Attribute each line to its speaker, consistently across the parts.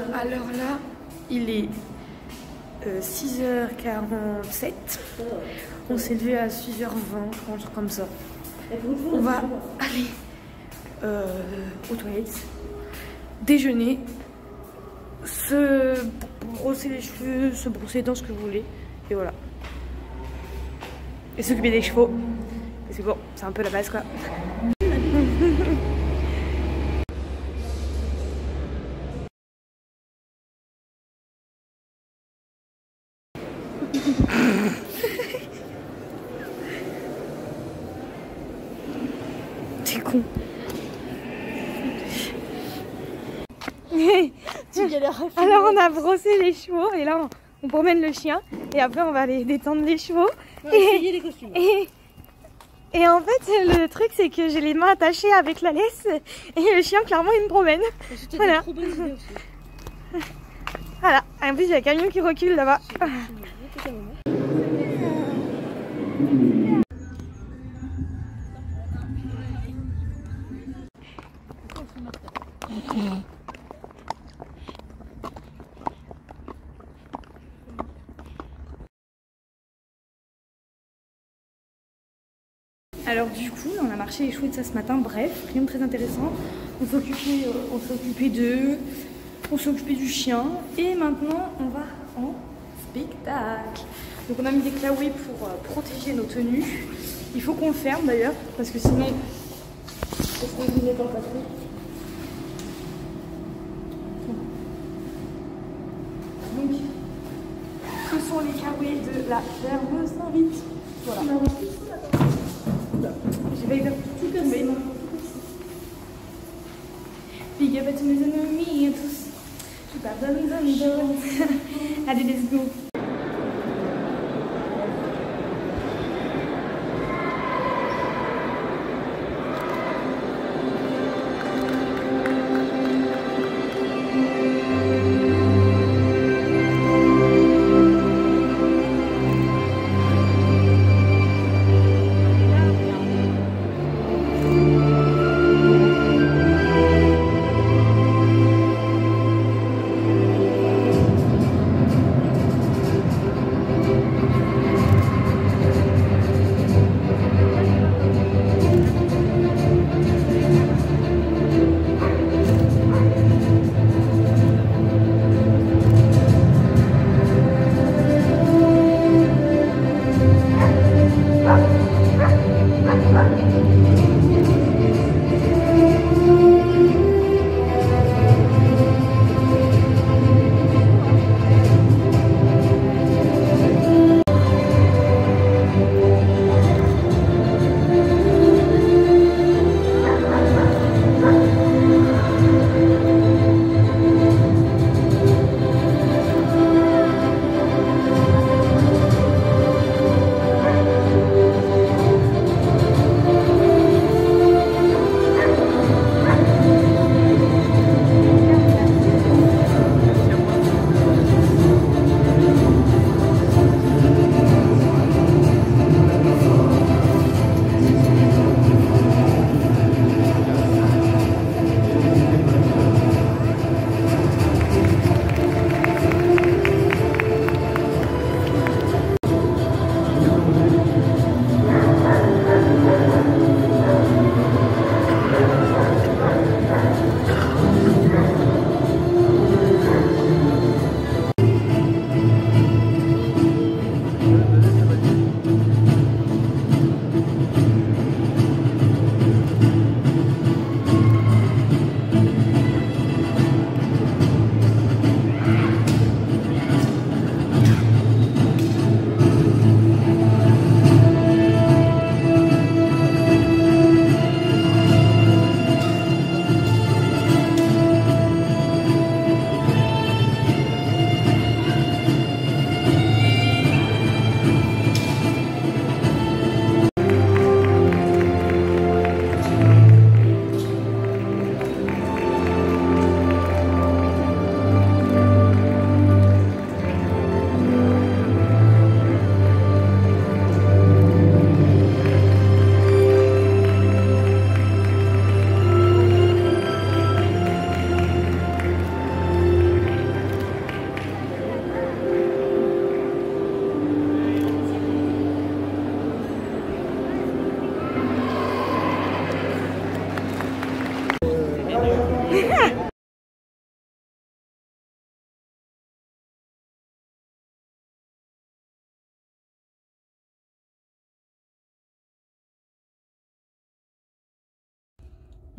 Speaker 1: Alors là, il est 6h47. On s'est levé à 6h20, un truc comme ça. On va aller aux toilettes, déjeuner, se brosser les cheveux, se brosser les dents, ce que vous voulez. Et voilà. Et s'occuper des chevaux. Parce que bon, c'est un peu la base quoi. T'es con.
Speaker 2: Tu galères.
Speaker 1: Alors on a brossé les chevaux et là on promène le chien et après on va aller détendre les chevaux.
Speaker 2: Non, essayer les costumes.
Speaker 1: Et en fait le truc c'est que j'ai les mains attachées avec la laisse et le chien clairement il me promène. Voilà. Voilà. En plus il y a un camion qui recule là-bas. Alors du coup, on a marché les chevaux de ça ce matin, bref, rien de très intéressant. On s'est occupé d'eux, on s'est occupé du chien et maintenant on va en spectacle. Donc on a mis des claouets pour protéger nos tenues. Il faut qu'on le ferme d'ailleurs, parce que sinon on se revenait dans le patron. Donc ce sont les claouets de la ferme Saint-Vite. Voilà. J'ai failli faire tout tomber. Big up à tous mes ennemis et tous. Je pardonne. Allez, let's go.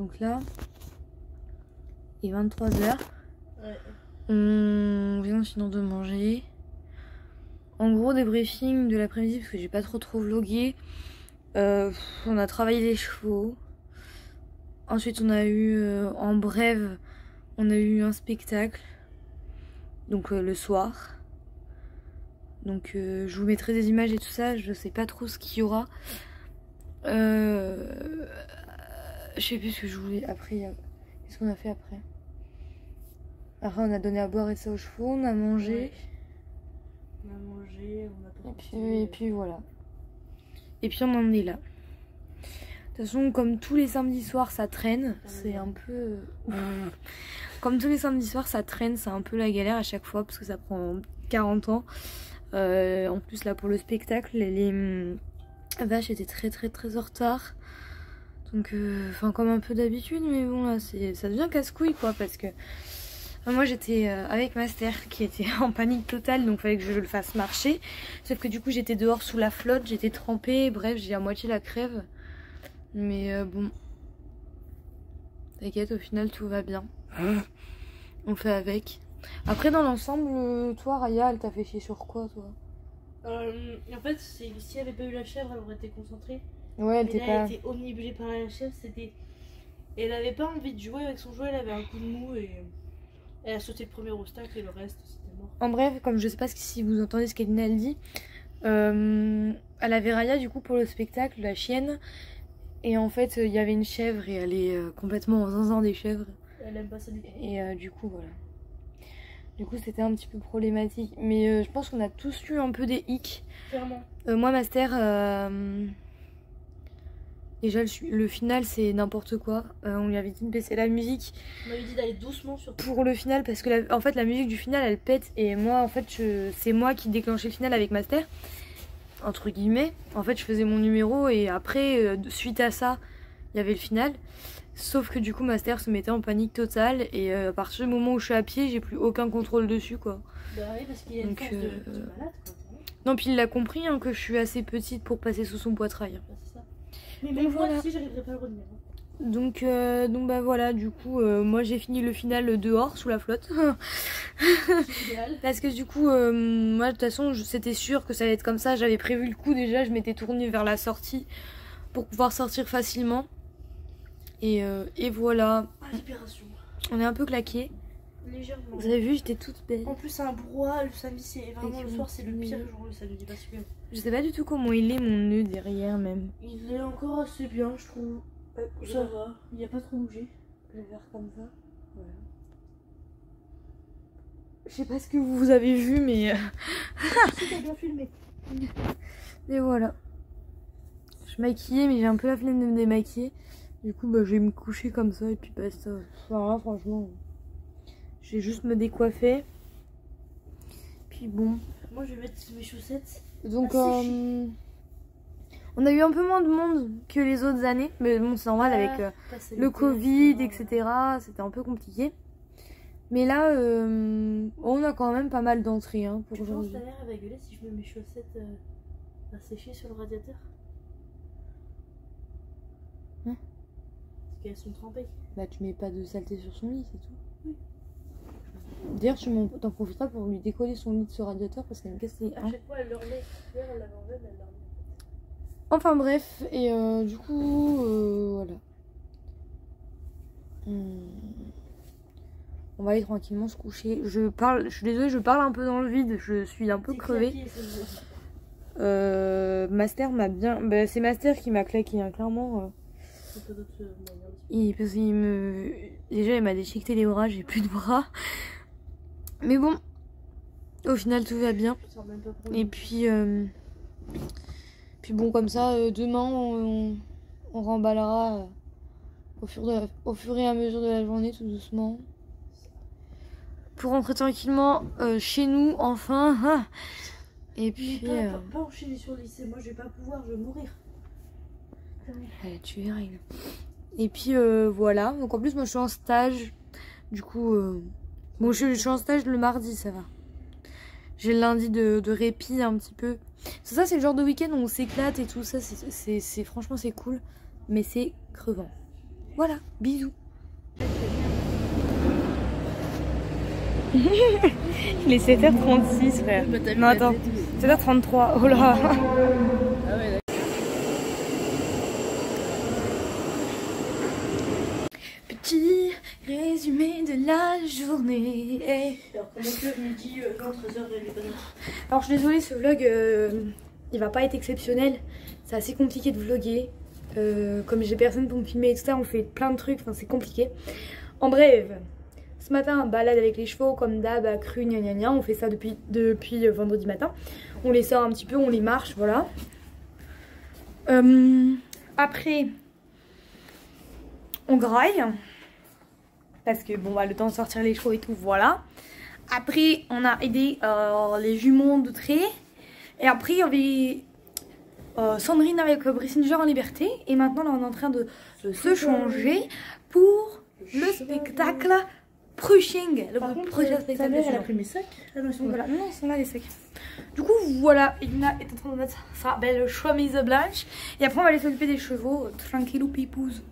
Speaker 1: Donc là, il est 23h.
Speaker 2: Ouais.
Speaker 1: On vient sinon de manger. En gros, débriefing de l'après-midi parce que j'ai pas trop vlogué. On a travaillé les chevaux. Ensuite, on a eu, en brève, on a eu un spectacle. Donc le soir. Donc je vous mettrai des images et tout ça. Je sais pas trop ce qu'il y aura. Je sais plus ce que je voulais. Après, qu'est-ce qu'on a fait après? Après, on a donné à boire et ça aux chevaux. On a mangé.
Speaker 2: Ouais. On a mangé, on a
Speaker 1: Et puis voilà. Et puis on en est là. De toute façon, comme tous les samedis soirs, ça traîne. C'est un peu... Comme tous les samedis soirs, ça traîne. C'est un peu la galère à chaque fois parce que ça prend 40 ans. En plus, là, pour le spectacle, les vaches étaient très en retard. Donc, enfin, comme un peu d'habitude. Mais bon, là, ça devient casse-couille, quoi. Parce que moi, j'étais avec Master qui était en panique totale. Donc, il fallait que je le fasse marcher. Sauf que du coup, j'étais dehors sous la flotte. J'étais trempée. Bref, j'ai à moitié la crève. Mais bon, t'inquiète, au final tout va bien. On fait avec. Après, dans l'ensemble, toi Raya, elle t'a fait chier sur quoi, toi?
Speaker 2: En fait, si elle avait pas eu la chèvre, elle aurait été concentrée.
Speaker 1: Ouais, elle
Speaker 2: Mais
Speaker 1: était
Speaker 2: là,
Speaker 1: pas...
Speaker 2: elle était omnibulée par la chèvre. Et elle avait pas envie de jouer avec son jouet, elle avait un coup de mou et elle a sauté le premier obstacle et le reste, c'était mort.
Speaker 1: En bref, comme je sais pas si vous entendez ce qu'Elina elle dit, elle avait Raya du coup pour le spectacle, la chienne. Et en fait, il y avait une chèvre et elle est complètement en zinzin des chèvres.
Speaker 2: Elle aime pas ça du tout.
Speaker 1: Et du coup, voilà. Du coup, c'était un petit peu problématique. Mais je pense qu'on a tous eu un peu des hicks.
Speaker 2: Clairement.
Speaker 1: Moi, Master, déjà, le final, c'est n'importe quoi. On lui avait dit de baisser la musique.
Speaker 2: On m'avait dit d'aller doucement sur...
Speaker 1: Pour le final, parce que en fait, la musique du final, elle pète. Et moi, en fait, c'est moi qui déclenchais le final avec Master. Entre guillemets, en fait je faisais mon numéro et après suite à ça il y avait le final, sauf que du coup Master se mettait en panique totale et à partir du moment où je suis à pied j'ai plus aucun contrôle dessus quoi.
Speaker 2: Bah oui, parce qu'il y a une force de malade quoi.
Speaker 1: Non, puis il a compris hein, que je suis assez petite pour passer sous son poitrail.
Speaker 2: Bah, c'est ça. Mais même moi aussi j'arriverai pas à le retenir.
Speaker 1: Donc bah voilà, du coup moi j'ai fini le final dehors sous la flotte. Parce que du coup moi de toute façon c'était sûr que ça allait être comme ça. J'avais prévu le coup déjà, je m'étais tournée vers la sortie pour pouvoir sortir facilement. Et voilà.
Speaker 2: Récupération.
Speaker 1: On est un peu claqué.
Speaker 2: Légèrement.
Speaker 1: Vous avez vu, j'étais toute belle.
Speaker 2: En plus c'est un brouhaha, le samedi c'est vraiment le soir c'est le pire jour le samedi parce que...
Speaker 1: Je sais pas du tout comment il est mon nœud derrière même.
Speaker 2: Il est encore assez bien je trouve. Ça va, il a pas trop bougé.
Speaker 1: Je vais faire comme ça. Voilà. Je sais pas ce que vous avez vu, mais.
Speaker 2: Si t'as bien filmé.
Speaker 1: Et voilà. Je maquillais, mais j'ai un peu la flemme de me démaquiller. Du coup, bah, je vais me coucher comme ça et puis basta. Enfin, là, franchement, je vais juste me décoiffer. Puis bon.
Speaker 2: Moi, je vais mettre mes chaussettes.
Speaker 1: Donc, on a eu un peu moins de monde que les autres années, mais bon c'est normal avec le Covid, etc. C'était un peu compliqué. Mais là, on a quand même pas mal d'entrées hein, pour aujourd'hui.
Speaker 2: Tu penses ta mère elle va gueuler si je mets mes chaussettes à sécher sur le radiateur?
Speaker 1: Hein?
Speaker 2: Parce qu'elles sont trempées.
Speaker 1: Bah tu mets pas de saleté sur son lit, c'est tout. Oui. D'ailleurs tu t'en profiteras pour lui décoller son lit de ce radiateur parce qu'elle me casse les...
Speaker 2: À chaque fois elle le remet. Hier elle l'avait enlevé mais elle l'a remis.
Speaker 1: Enfin bref, et du coup, voilà. On va aller tranquillement se coucher. Je suis désolée, je parle un peu dans le vide, je suis un peu crevée. Master m'a bien... Bah, c'est Master qui m'a claqué, hein, clairement. Parce qu'il me... Déjà, il m'a déchiqueté les bras, j'ai plus de bras. Mais bon, au final, tout va bien. Et puis... Puis bon, comme ça, demain, on remballera au fur et à mesure de la journée, tout doucement. Pour rentrer tranquillement chez nous, enfin. Et puis...
Speaker 2: Pas enchaîner sur le lycée, moi je vais pas pouvoir, je vais mourir.
Speaker 1: Tu verras. Et puis voilà, donc en plus moi je suis en stage. Du coup, bon je suis en stage le mardi, ça va. J'ai le lundi de répit un petit peu. Ça c'est le genre de week-end où on s'éclate et tout ça, franchement c'est cool, mais c'est crevant. Voilà, bisous. Il est 7h36 frère. Non attends, 7h33, oh là.
Speaker 2: Ah ouais,
Speaker 1: Petit résumé de la journée.
Speaker 2: alors comment le midi, 13h et les bonnes.
Speaker 1: Alors je suis désolée, ce vlog il va pas être exceptionnel. C'est assez compliqué de vlogger. Comme j'ai personne pour me filmer et tout ça, on fait plein de trucs, enfin c'est compliqué. En bref, ce matin, balade avec les chevaux comme d'hab, à cru, gna gna gna. On fait ça depuis vendredi matin. On les sort un petit peu, on les marche, voilà. Après, on graille. Parce que bon, bah, le temps de sortir les chevaux et tout, voilà. Après, on a aidé les jumeaux de trait. Et après, il y avait Sandrine avec Brissinger en liberté. Et maintenant, là, on est en train de se changer pour le spectacle Prushing. Le prochain spectacle.
Speaker 2: Elle a pris mes sacs. Ah non, ils sont
Speaker 1: Voilà, non, ils sont là les sacs. Du coup, voilà, Elina est en train de mettre sa belle chemise blanche. Et après, on va aller s'occuper des chevaux. Tranquillou pipouze.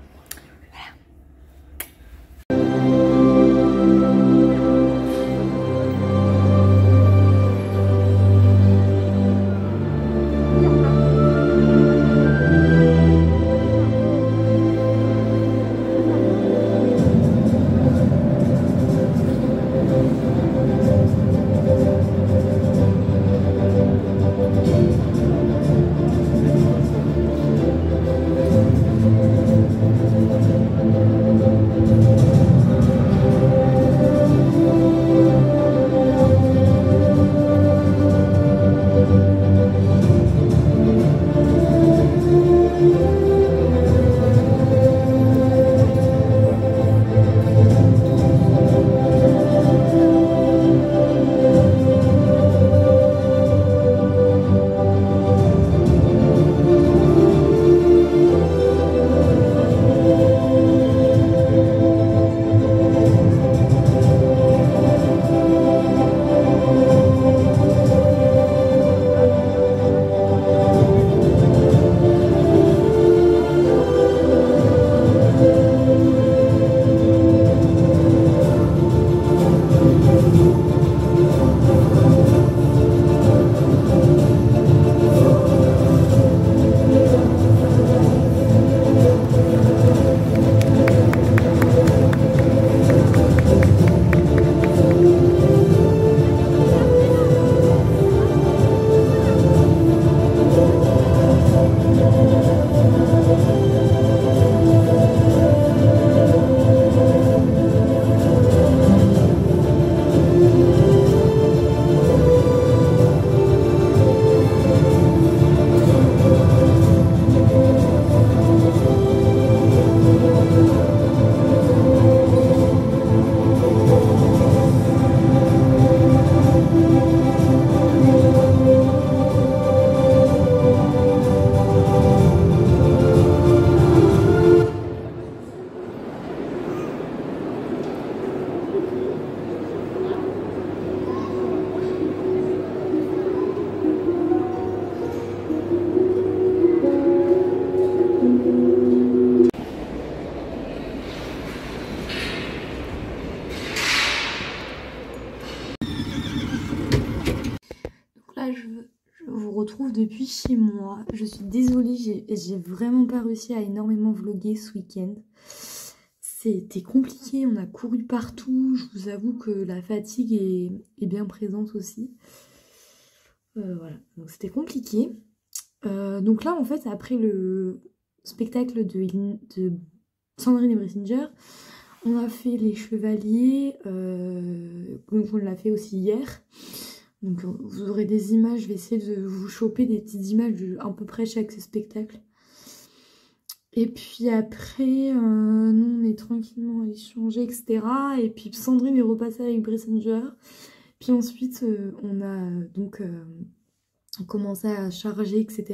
Speaker 1: Je vous retrouve depuis chez moi. Je suis désolée, j'ai vraiment pas réussi à énormément vlogger ce week-end. C'était compliqué, on a couru partout. Je vous avoue que la fatigue est bien présente aussi. Voilà, donc c'était compliqué. Donc là, en fait, après le spectacle de Sandrine et Brissinger, on a fait les chevaliers, donc on l'a fait aussi hier. Donc vous aurez des images, je vais essayer de vous choper des petites images de à peu près chaque spectacle. Et puis après, nous on est tranquillement allé changer, etc. Et puis Sandrine est repassée avec Brissinger. Puis ensuite, on a donc commencé à charger, etc.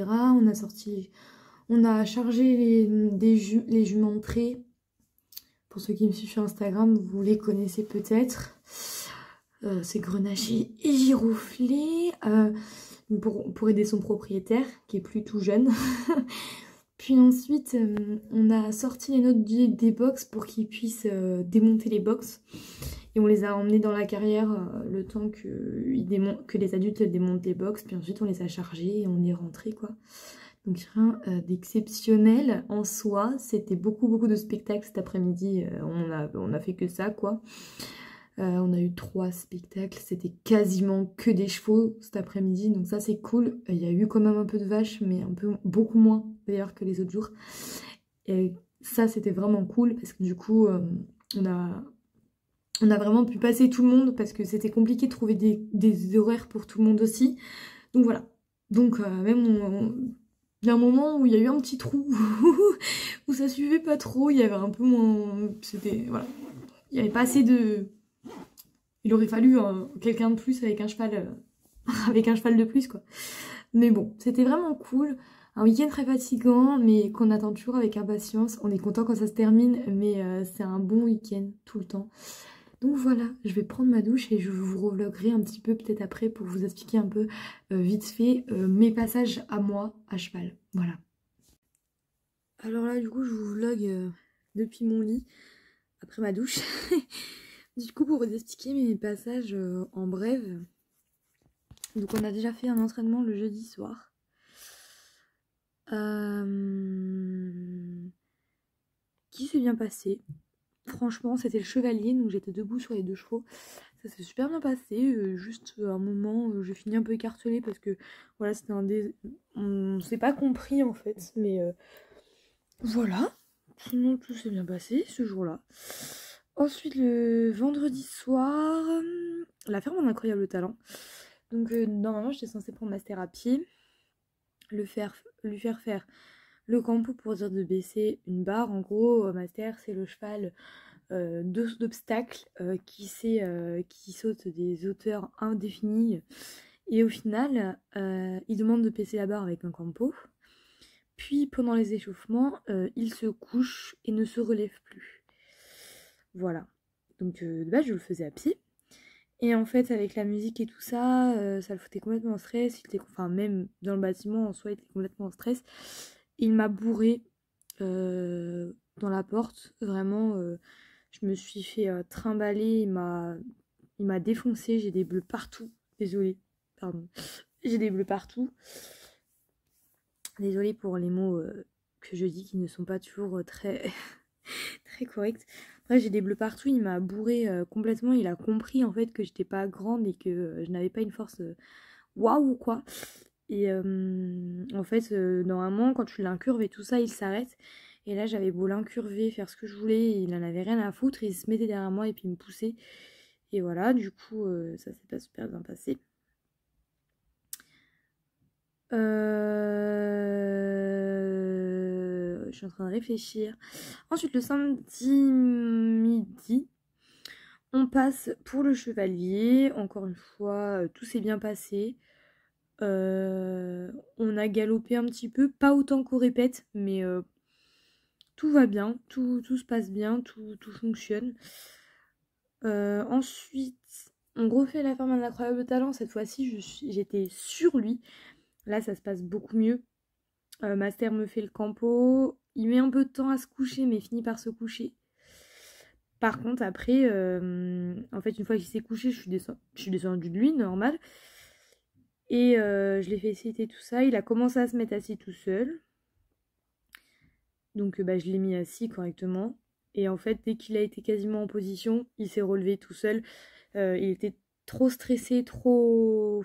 Speaker 1: On a chargé les juments de trait. Pour ceux qui me suivent sur Instagram, vous les connaissez peut-être. C'est Grenache et Giroflée pour aider son propriétaire qui est plus tout jeune. Puis ensuite, on a sorti les notes des box pour qu'ils puissent démonter les box. Et on les a emmenés dans la carrière le temps que les adultes démontent les box. Puis ensuite, on les a chargés et on est rentré, quoi. Donc rien d'exceptionnel en soi. C'était beaucoup de spectacles cet après-midi. On a fait que ça, quoi. On a eu 3 spectacles. C'était quasiment que des chevaux cet après-midi. Donc ça, c'est cool. Il y a eu quand même un peu de vaches, mais beaucoup moins d'ailleurs que les autres jours. Et ça, c'était vraiment cool parce que du coup, on a vraiment pu passer tout le monde parce que c'était compliqué de trouver des horaires pour tout le monde aussi. Donc voilà. Donc même il y a un moment où il y a eu un petit trou où ça suivait pas trop, il y avait un peu moins... C'était... Voilà. Il n'y avait pas assez de... Il aurait fallu quelqu'un de plus avec un cheval avec un cheval de plus, quoi. Mais bon, c'était vraiment cool. Un week-end très fatigant, mais qu'on attend toujours avec impatience. On est content quand ça se termine, mais c'est un bon week-end tout le temps. Donc voilà, je vais prendre ma douche et je vous revloguerai un petit peu peut-être après pour vous expliquer un peu vite fait mes passages à moi à cheval. Voilà. Alors là du coup je vous vlog depuis mon lit après ma douche. Du coup pour vous expliquer mes passages en brève. Donc on a déjà fait un entraînement le jeudi soir. Qui s'est bien passé. Franchement, c'était le chevalier, donc j'étais debout sur les 2 chevaux. Ça s'est super bien passé. Juste un moment, j'ai fini un peu écartelée parce que voilà, c'était on s'est pas compris en fait, mais voilà. Sinon, tout s'est bien passé ce jour-là. Ensuite, le vendredi soir, la ferme en incroyable talent. Donc, normalement, j'étais censée prendre ma thérapie, lui faire faire le campo pour dire de baisser une barre. En gros, master, c'est le cheval d'obstacles qui saute des hauteurs indéfinies. Et au final, il demande de baisser la barre avec un campo. Puis, pendant les échauffements, il se couche et ne se relève plus. Voilà. Donc, de base, je le faisais à pied. Et en fait, avec la musique et tout ça, ça le foutait complètement en stress. Enfin, même dans le bâtiment, en soi, il était complètement en stress. Il m'a bourré dans la porte. Vraiment, je me suis fait trimballer. Il m'a défoncé. J'ai des bleus partout. Désolée. Pardon. J'ai des bleus partout. Désolée pour les mots que je dis qui ne sont pas toujours très, très corrects. Bref, j'ai des bleus partout. Il m'a bourré complètement. Il a compris en fait que j'étais pas grande et que je n'avais pas une force waouh quoi. Et en fait, normalement, quand tu l'incurves et tout ça, il s'arrête. Et là, j'avais beau l'incurver, faire ce que je voulais, il en avait rien à foutre. Il se mettait derrière moi et puis il me poussait. Et voilà, du coup, ça s'est pas super bien passé. Je suis en train de réfléchir. Ensuite, le samedi midi, on passe pour le chevalier. Encore une fois, tout s'est bien passé. On a galopé un petit peu, pas autant qu'on répète, mais tout va bien, tout se passe bien, tout fonctionne. Ensuite, on refait la ferme d'un incroyable talent. Cette fois-ci, j'étais sur lui. Là, ça se passe beaucoup mieux. Master me fait le campo. Il met un peu de temps à se coucher, mais finit par se coucher. Par contre, après, en fait, une fois qu'il s'est couché, je suis descendue de lui, normal. Et je l'ai fait citer tout ça. Il a commencé à se mettre assis tout seul. Donc je l'ai mis assis correctement. Et en fait, dès qu'il a été quasiment en position, il s'est relevé tout seul. Il était trop stressé, trop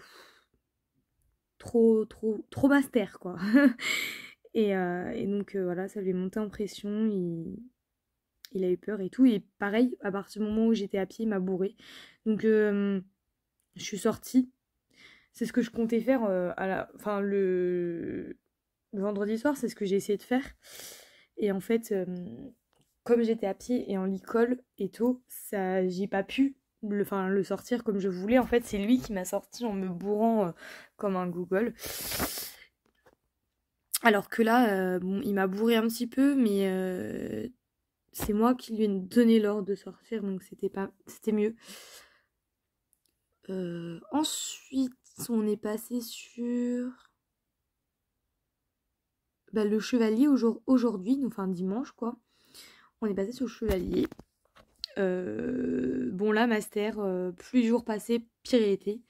Speaker 1: master, quoi. et donc voilà, ça lui est monté en pression. Il a eu peur et tout. Et pareil, à partir du moment où j'étais à pied, il m'a bourré. Donc je suis sortie. C'est ce que je comptais faire le vendredi soir, c'est ce que j'ai essayé de faire. Et en fait, comme j'étais à pied et en licol et tout, ça, j'ai pas pu le sortir comme je voulais. En fait, c'est lui qui m'a sorti en me bourrant comme un Google. Alors que là, bon, il m'a bourré un petit peu, mais c'est moi qui lui ai donné l'ordre de sortir, donc c'était mieux. Ensuite, on est passé sur le Chevalier aujourd'hui, enfin dimanche quoi. On est passé sur le Chevalier. Bon là, master, plus les jours passés, pire il était.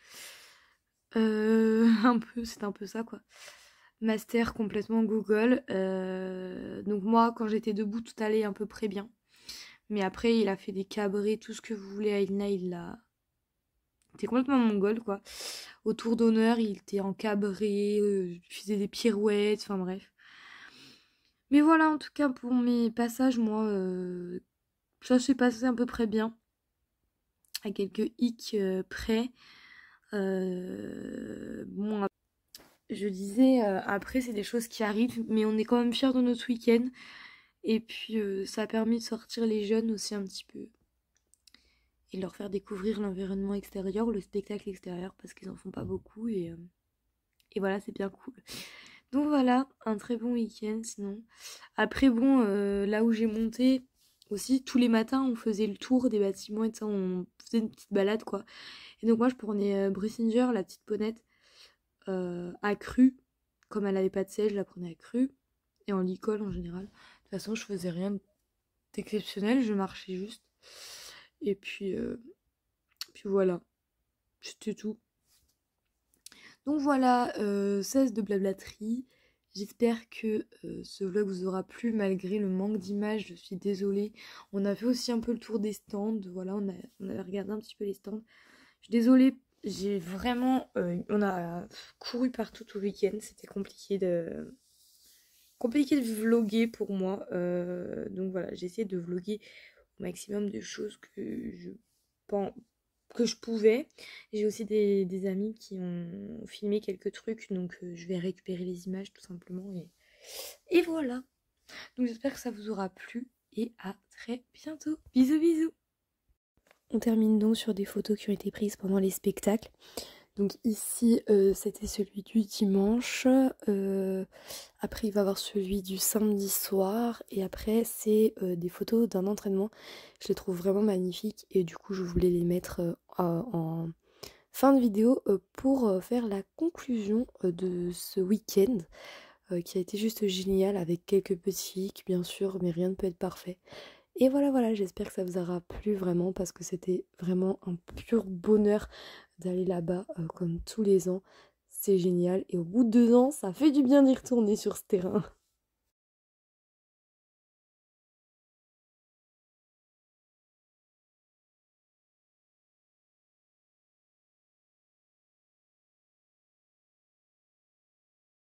Speaker 1: C'est un peu ça quoi. Master complètement Google. Donc moi, quand j'étais debout, tout allait à peu près bien. Mais après, il a fait des cabrés, tout ce que vous voulez à Ilna, il était complètement mongol quoi. Au tour d'honneur, il était en cabré, il faisait des pirouettes, enfin bref. Mais voilà, en tout cas, pour mes passages, moi, ça s'est passé à peu près bien. À quelques hicks près. Bon, je disais, après, c'est des choses qui arrivent, mais on est quand même fiers de notre week-end. Et puis, ça a permis de sortir les jeunes aussi un petit peu. Et de leur faire découvrir l'environnement extérieur, le spectacle extérieur, parce qu'ils en font pas beaucoup. Et voilà, c'est bien cool. Donc voilà, un très bon week-end sinon. Après, bon, là où j'ai monté aussi, tous les matins, on faisait le tour des bâtiments et ça, on faisait une petite balade quoi. Et donc moi, je prenais Brussinger, la petite ponette, à cru. Comme elle avait pas de siège, je la prenais à cru. Et en licol en général. De toute façon, je faisais rien d'exceptionnel, je marchais juste. Et puis voilà, c'était tout. Donc voilà, cesse de blablaterie. J'espère que ce vlog vous aura plu malgré le manque d'images, je suis désolée. On a fait aussi un peu le tour des stands, voilà, on avait regardé un petit peu les stands. Je suis désolée, j'ai vraiment... on a couru partout tout le week-end, c'était compliqué de vlogger pour moi. Donc voilà, j'ai essayé de vlogger au maximum de choses que je pouvais. J'ai aussi des amis qui ont filmé quelques trucs, donc je vais récupérer les images tout simplement. Et voilà. Donc j'espère que ça vous aura plu et à très bientôt. Bisous bisous. On termine donc sur des photos qui ont été prises pendant les spectacles. Donc ici c'était celui du dimanche, après il va y avoir celui du samedi soir et après c'est des photos d'un entraînement. Je les trouve vraiment magnifiques et du coup je voulais les mettre en fin de vidéo pour faire la conclusion de ce week-end qui a été juste génial avec quelques petits hicks bien sûr mais rien ne peut être parfait. Et voilà, j'espère que ça vous aura plu vraiment parce que c'était vraiment un pur bonheur d'aller là-bas comme tous les ans. C'est génial et au bout de 2 ans, ça fait du bien d'y retourner sur ce terrain.